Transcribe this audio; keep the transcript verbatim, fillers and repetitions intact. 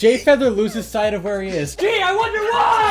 Jayfeather loses sight of where he is. Gee, I wonder why!